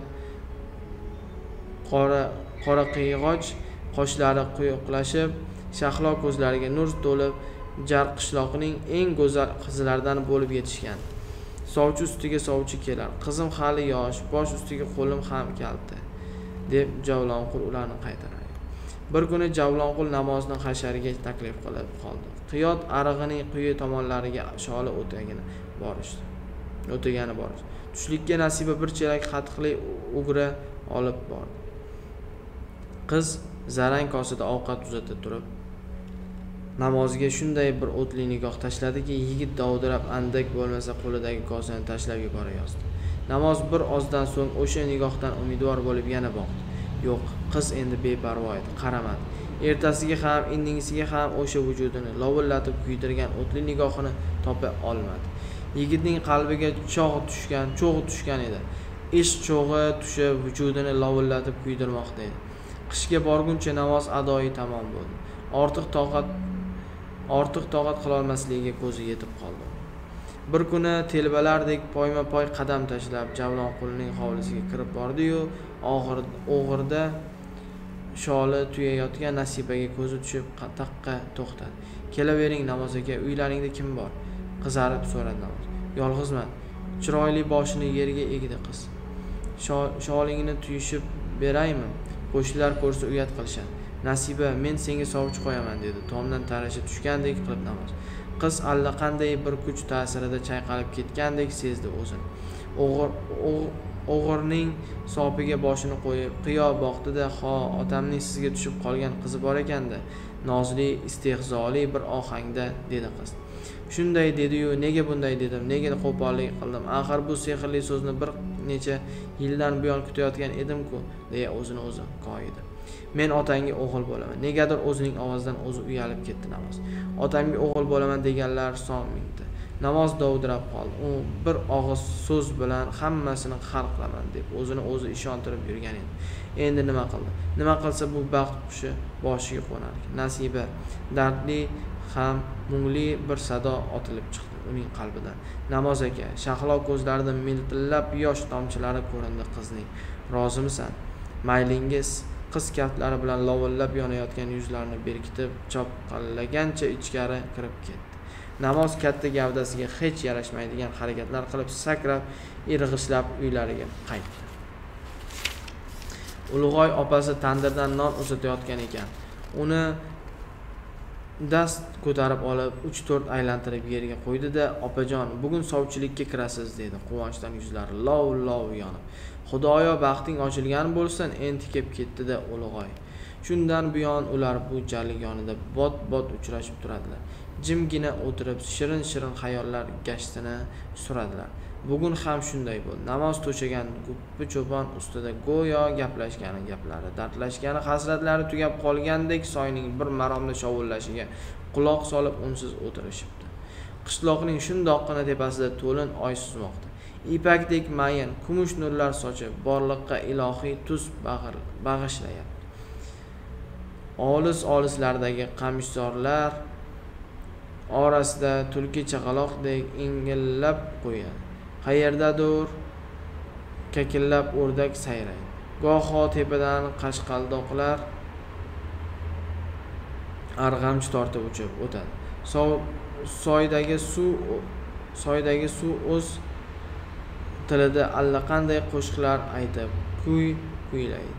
qora qora qiyg'och qoshlari quyuqlashib, shahlo ko'zlariga nur to'lib, Jarqishloqning eng go'zal qizlaridan bo'lib yetishgan. Sovchi ustiga sovchi kelar. Qizim hali yosh, bosh ustiga qo'lim ham kalta, deb Javlonqul ularni qaytaradi. Bir kuni Javlonqul Namozni hashariga taklif qilib qoldi. Qiyot arig'ining quyi tomonlariga sholi o'tagini borishdi. O'tagani borishdi. Tushlikka Nasiba bir chelak qatiqli ugra olib bordi. Qiz zarang kosada ovqat uzatib turib, Namozga shunday bir o'tli nigoh tashladiki, yigit dovdirab andak bo'lmasa qo'lidagi kosani tashlab yuborayozdi. Namoz bir ozdan so'ng o'sha nigohdan umidvor bo'lib yana boqdi. Yo'q, qiz endi beparvo edi, qaramadi. Ertasiga ham, indingisiga ham o'sha vujudini lovullatib kuydirgan o'tli nigohini topa olmadi. Yigitning qalbiga cho'g' tushgan, cho'g' tushgan edi. Ish cho'g'i tushib, vujudini lovullatib kuydirmoqda edi. Qishga borguncha Namoz adoyi tamom bo'ldi. Ortiq toqat ortiq toqat qila olmasligiga ko'zi yetib qoldi. Bir kuni telbalardek poyma-poy qadam tashlab Javlonqulning hovlisiga kirib bordi-yu, o'g'irda sholi tuyayotgan Nasibaga ko'zi tushib taqqa to'xtadi. "Kelavering Namoz aka, uylaringda kim bor?" qizarib so'radi Namoz. "Yolg'izman." Chiroyli boshini yerga egdi qiz. "Sholingni tuyishib beraymi?" Qo'shnilar ko'rsa uyat qilishadi. Nasiba, men senga sovchi qo'yaman dedi, tomdan tarasha tushgandek qilib namoz. Qiz allaqanday bir kuch ta'sirida chayqalib ketgandek sezdi o'zini. O'g'ir o'g'irning sopiga boshini qo'yib qiyo boqdi-da, "Ha, otamning sizga tushib qolgan qizi bor ekanda", nozli, istehzoli bir ohangda dedi qiz. Shunday dedi-yu, nega bunday dedim, nega qo'pollik qildim? Axir bu sehrli so'zni bir necha yildan buyon kutayotgan edim-ku, deya o'zini o'zi qo'ydi. Men otangga o'g'il bo'laman. Negadir o'zining ovozidan o'zi uyalib ketdi namoz. Otamga o'g'il bo'laman deganlar son mingta. Namoz dovdirab qoldi. U bir og'iz so'z bilan hammasini hal qilaman deb o'zini o'zi ishontirib yurgan edi. Endi nima qildi? Nima qilsa bu baxt qushi boshiga qo'nar. Nasiba, dardli ham mungli bir sado otilib chiqdi uning qalbidan. Namoz aka, shahlo ko'zlarida miltillab yosh tomchilari ko'rindi qizning. Rozimisan? Maylingiz? Qiz kaftlari bilan lovillab yonayotgan yuzlarini berkitib, chopqallagancha ichkari kirib ketdi. Namoz katta gavdasiga hech yarashmaydigan harakatlar qilib, sakrab, irg'ishlab uylariga qaytdi. Ulug'oy opasi tandirdan non uzatayotgan ekan. Uni dast ko'tarib olib, uch to'rt aylantirib yerga qo'ydi-da, "Opajon, bugun sovchilikka kirasiz", dedi. Quvonchdan yuzlari lov-lov yonib. "Xudoyo baxting ochilgan bo'lsin", entikib ketdi-da Ulug'oy. Shundan buyon ular bu jarlik yonida bot-bot uchrashib turadilar. Jimgina o'tirib, shirin-shirin xayollar gashtini suradilar. Bugun ham shunday bo'ldi. Namoz to'shagan guppi cho'pon ustida go'yo gaplashgani gaplari, dardlashgani hasratlari tugab qolgandek soyning bir maromda shovullashiga quloq solib unsiz o'tirishibdi. Qishloqning shundoqqina tepasida to'lin oy suzmoqda. Ipakdek mayin, kumush nurlar sochib, borliqqa ilohiy tus bag'ishlayapti. Olis-olislardagi qamishzorlar orasida tulki chaqaloqdek ingillab qo'yadi. Qayerdadir kakillab o'rdak sayraydi. Goho tepadan qashqaldoqlar arg'amchi tortib uchib o'tadi. Soydagi suv soydagi suv o'z tilida allaqanday qo'shiqlar aytib, kuy kuylaydi.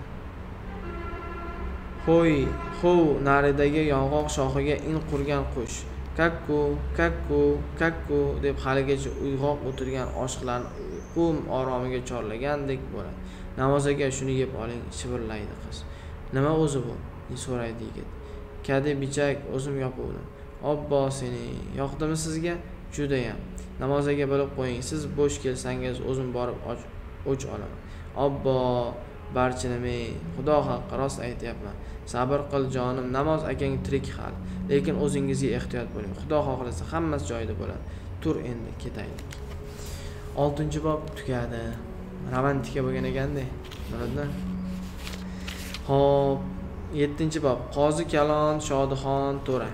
Hoy, hov, naridagi yong'oq shoxiga in qurgan qush. Kakku, kakku, kakku deb haligacha uyg'oq o'tirgan oshiqlarni uyqum oromiga chorlagandek bo'ladi. Namoz aka, shuni yeb oling, shivirlaydi qiz. Nima o'zi bu? So'raydi yigit. Kadi bichak, o'zim yopuvdim. Obbo seni, yoqdimi sizga? Judayam. Namoz aka, bilib qo'ying, siz bo'sh kelsangiz o'zim borib o'ch olaman. Obbo barchinimi, Xudo haqqi rost aytyapman. Sabr qil jonim, Namoz akang tirik hali. Lekin o'zingizga ehtiyot bo'ling. Xudo xohlasa hammasi joyida bo'ladi. Tur endi, ketaylik. oltinchi bob tugadi. Romantika bo'lgan ekanda. Biladingmi? Xo'p, yettinchi bob. Qozi Kalon Shodixon To'ra.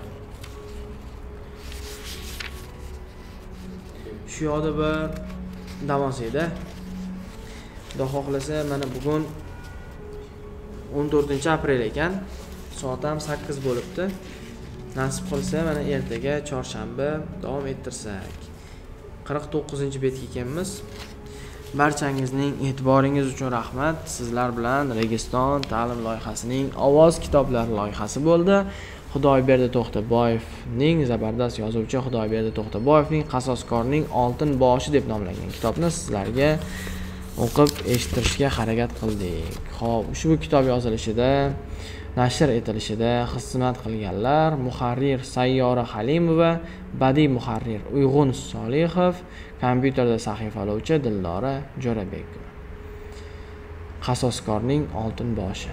Shu yoqda bir damos edi. Xudo xohlasa mana bugun o'n to'rtinchi aprel ekan. Soat ham sakkiz bo'libdi. Nasib qilsa mana ertaga chorshanba davom ettirsak. qirq to'qqizinchi betga ekanmiz. Barchangizning e'tiboringiz uchun rahmat. Sizlar bilan Registon ta'lim loyihasining ovoz kitoblari loyihasi bo'ldi. Xudoyberdi To'xtaboyevning, zabardast yozuvchi Xudoyberdi To'xtaboyevning Qasoskorning oltin boshi deb nomlangan kitobni sizlarga o'qib eshittirishga harakat qildik. Xo'p, ushbu kitob yozilishida, nashr etilishida xizmat qilganlar muharrir Sayyora Halimova, badiiy muharrir Uyg'un Solihov, kompyuterda sahifalovchi Dildora Jo'rabekova. Qasoskorning oltin boshi.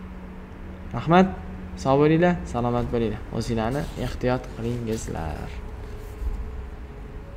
Rahmat, sog' bo'linglar, salomat bo'linglar. O'zinglarni ehtiyot qilingizlar.